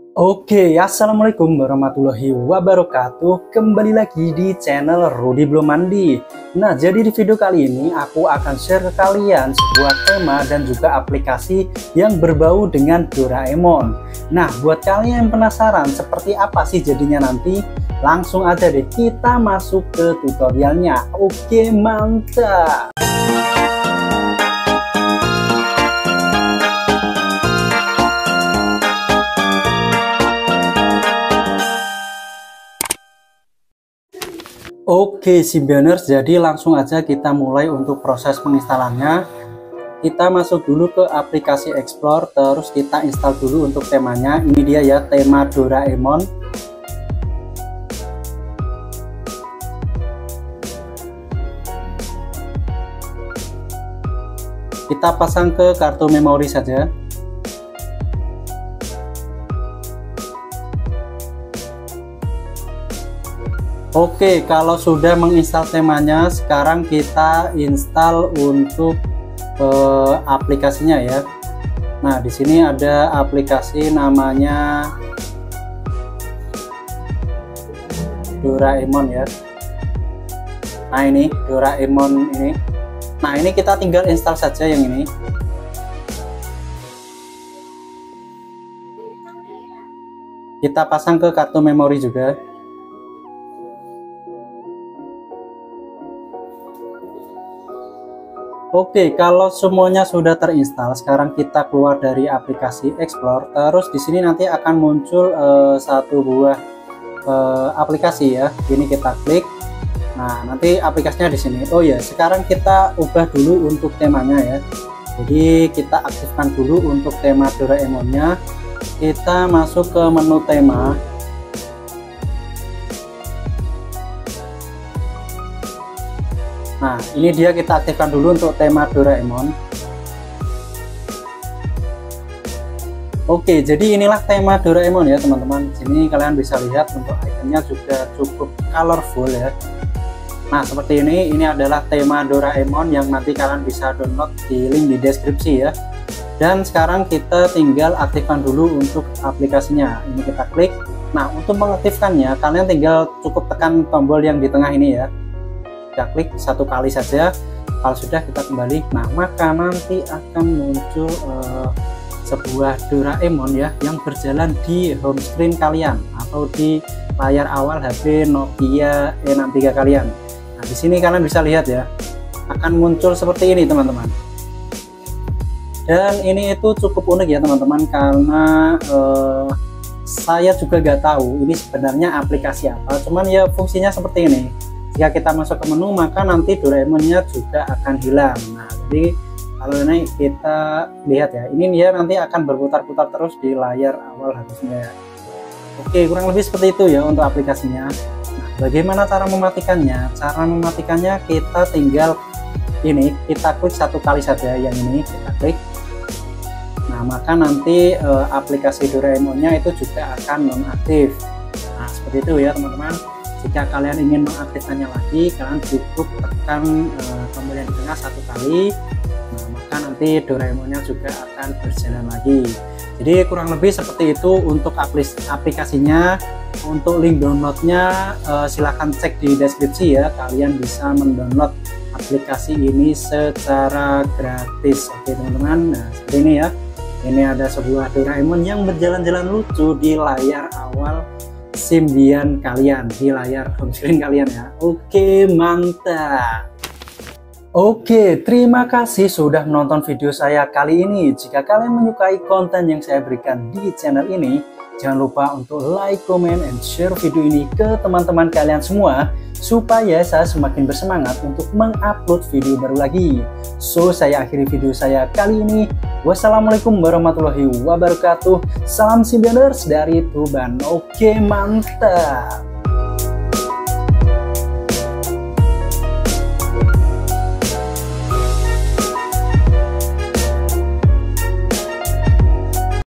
Oke, assalamualaikum warahmatullahi wabarakatuh. Kembali lagi di channel Rudy Belum Mandi. Nah, jadi di video kali ini aku akan share ke kalian sebuah tema dan juga aplikasi yang berbau dengan Doraemon. Nah, buat kalian yang penasaran seperti apa sih jadinya nanti, langsung aja deh kita masuk ke tutorialnya. Oke, mantap. Oke Simbioners, jadi langsung aja kita mulai untuk proses penginstalannya. Kita masuk dulu ke aplikasi Explore, terus kita install dulu untuk temanya. Ini dia ya, tema Doraemon. Kita pasang ke kartu memori saja. Oke, kalau sudah menginstal temanya, sekarang kita install untuk aplikasinya ya. Nah, di sini ada aplikasi namanya Doraemon ya. Nah, ini Doraemon ini. Nah, ini kita tinggal install saja yang ini. Kita pasang ke kartu memori juga. Oke, kalau semuanya sudah terinstall, sekarang kita keluar dari aplikasi Explore. Terus di sini nanti akan muncul satu buah aplikasi ya. Ini kita klik. Nah, nanti aplikasinya di sini. Oh ya, sekarang kita ubah dulu untuk temanya ya. Jadi kita aktifkan dulu untuk tema Doraemonnya. Kita masuk ke menu tema. Nah, ini dia, kita aktifkan dulu untuk tema Doraemon. Oke, jadi inilah tema Doraemon ya teman-teman. Sini kalian bisa lihat untuk ikonnya juga cukup colorful ya. Nah, seperti ini adalah tema Doraemon yang nanti kalian bisa download di link di deskripsi ya. Dan sekarang kita tinggal aktifkan dulu untuk aplikasinya. Ini kita klik. Nah, untuk mengaktifkannya kalian tinggal cukup tekan tombol yang di tengah ini ya. Kita klik satu kali saja. Kalau sudah, kita kembali. Nah, maka nanti akan muncul sebuah Doraemon ya yang berjalan di home screen kalian atau di layar awal HP Nokia E63 kalian. Nah, di sini kalian bisa lihat ya, akan muncul seperti ini teman-teman. Dan ini itu cukup unik ya teman-teman, karena saya juga nggak tahu ini sebenarnya aplikasi apa. Cuman ya fungsinya seperti ini. Jika kita masuk ke menu, maka nanti Doraemonnya juga akan hilang. Nah, jadi kalau ini kita lihat ya, ini dia nanti akan berputar-putar terus di layar awal harusnya. Oke, kurang lebih seperti itu ya untuk aplikasinya. Nah, bagaimana cara mematikannya? Cara mematikannya kita tinggal ini, kita klik satu kali saja yang ini, kita klik. Nah, maka nanti aplikasi Doraemonnya itu juga akan nonaktif. Nah, seperti itu ya teman-teman. Jika kalian ingin mengaktifkannya lagi, kalian cukup tekan tombol yang di tengah satu kali. Nah, maka nanti Doraemonnya juga akan berjalan lagi. Jadi kurang lebih seperti itu untuk aplikasinya. Untuk link downloadnya silahkan cek di deskripsi ya. Kalian bisa mendownload aplikasi ini secara gratis. Oke teman-teman, nah seperti ini ya. Ini ada sebuah Doraemon yang berjalan-jalan lucu di layar awal Symbian kalian, di layar home screen kalian ya. Oke, mantap. Oke, terima kasih sudah menonton video saya kali ini. Jika kalian menyukai konten yang saya berikan di channel ini, jangan lupa untuk like, comment, and share video ini ke teman-teman kalian semua, supaya saya semakin bersemangat untuk mengupload video baru lagi. So, saya akhiri video saya kali ini. Wassalamualaikum warahmatullahi wabarakatuh. Salam Simbioners dari Tuban. Oke, mantap.